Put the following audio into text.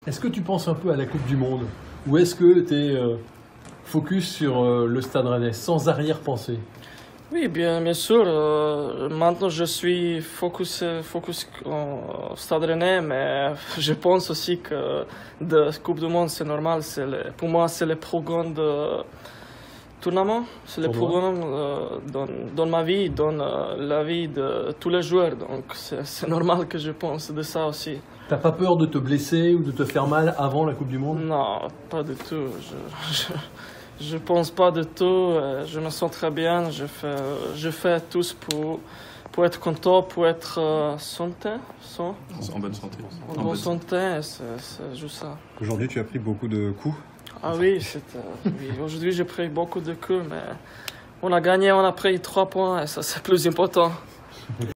Est-ce que tu penses un peu à la Coupe du Monde? Ou est-ce que tu es focus sur le Stade Rennais, sans arrière-pensée? Oui, bien sûr. Maintenant, je suis focus au Stade Rennais, mais je pense aussi que la Coupe du Monde, c'est normal. Pour moi, c'est le programme de tournament. C'est le programme dans ma vie, dans la vie de tous les joueurs. Donc, c'est normal que je pense de ça aussi. T'as pas peur de te blesser ou de te faire mal avant la Coupe du Monde? Non, pas du tout. Je pense pas du tout. Je me sens très bien. Je fais tout pour être content, pour être santé. En bonne santé. En bonne santé, c'est juste ça. Aujourd'hui, tu as pris beaucoup de coups. Ah oui, oui. Aujourd'hui, j'ai pris beaucoup de coups, mais on a gagné, on a pris 3 points et ça, c'est plus important.